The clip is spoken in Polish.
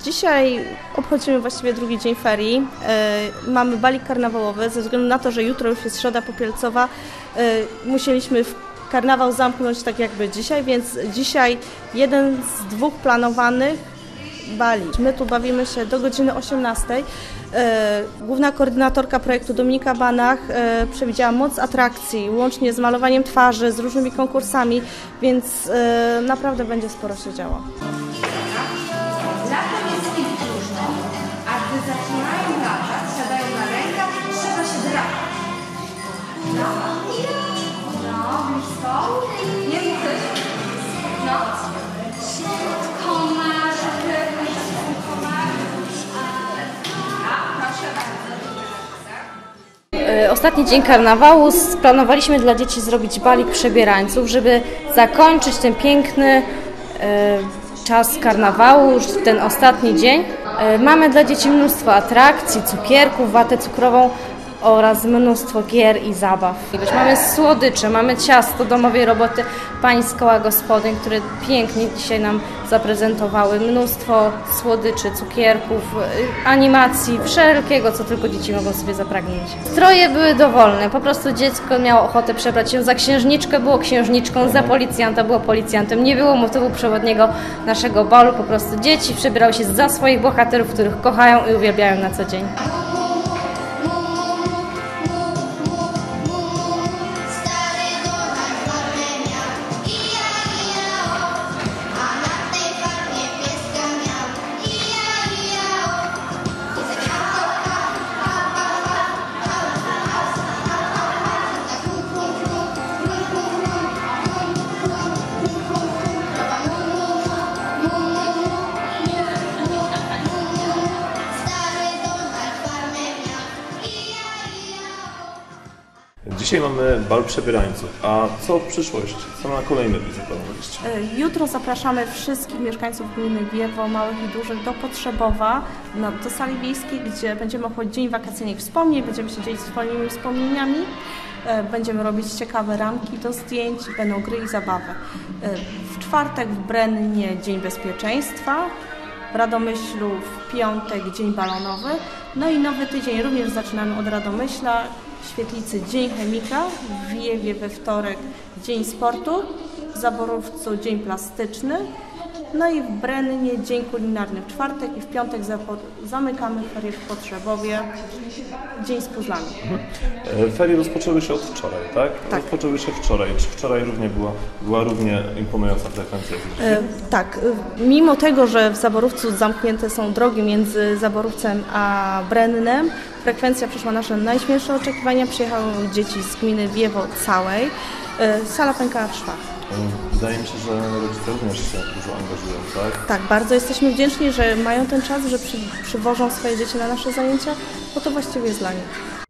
Dzisiaj obchodzimy właściwie drugi dzień ferii. Mamy balik karnawałowy. Ze względu na to, że jutro już jest Środa Popielcowa, musieliśmy karnawał zamknąć tak jakby dzisiaj, więc dzisiaj jeden z dwóch planowanych bali. My tu bawimy się do godziny 18. Główna koordynatorka projektu Dominika Banach przewidziała moc atrakcji, łącznie z malowaniem twarzy, z różnymi konkursami, więc naprawdę będzie sporo się działo. Latem jest ich próżno, a gdy zaczynają latać, siadają na rękach, trzeba się drapać. No, blisko. Nie mówisz? No. Komar, proszę bardzo. Ostatni dzień karnawału planowaliśmy dla dzieci zrobić balik przebierańców, żeby zakończyć ten piękny czas karnawału, ten ostatni dzień. Mamy dla dzieci mnóstwo atrakcji, cukierków, watę cukrową oraz mnóstwo gier i zabaw. Mamy słodycze, mamy ciasto domowej roboty pań z koła gospodyń, które pięknie dzisiaj nam zaprezentowały. Mnóstwo słodyczy, cukierków, animacji, wszelkiego, co tylko dzieci mogą sobie zapragnąć. Stroje były dowolne, po prostu dziecko miało ochotę przebrać się za księżniczkę, było księżniczką, za policjanta było policjantem. Nie było motywu przewodniego naszego balu, po prostu dzieci przebierały się za swoich bohaterów, których kochają i uwielbiają na co dzień. Dzisiaj mamy bal przebierańców, a co w przyszłości? Co na kolejny dzień zaplanowaliście? Jutro zapraszamy wszystkich mieszkańców gminy Wiewo, małych i dużych, do Potrzebowa, do sali wiejskiej, gdzie będziemy obchodzić Dzień Wakacyjnych Wspomnień, będziemy się dzielić swoimi wspomnieniami, będziemy robić ciekawe ramki do zdjęć, będą gry i zabawy. W czwartek w Brennie Dzień Bezpieczeństwa, w Radomyślu w piątek Dzień Balonowy, no i nowy tydzień również zaczynamy od Radomyśla, w Świetlicy Dzień Chemika, w Wiewie we wtorek Dzień Sportu, w Zaborówcu Dzień Plastyczny, no i w Brennie Dzień Kulinarny w czwartek i w piątek zamykamy ferie w Potrzebowie, Dzień z puzzlami. Ferie rozpoczęły się od wczoraj, tak? Tak. Rozpoczęły się wczoraj. Czy wczoraj również była równie imponująca frekwencja? Tak, mimo tego, że w Zaborówcu zamknięte są drogi między Zaborówcem a Brennem, frekwencja przeszła nasze najśmielsze oczekiwania, przyjechały dzieci z gminy Wiewo całej, sala pękała w szwach. Wydaje mi się, że rodzice również się dużo angażują, tak? Tak, bardzo jesteśmy wdzięczni, że mają ten czas, że przywożą swoje dzieci na nasze zajęcia, bo to właściwie jest dla nich.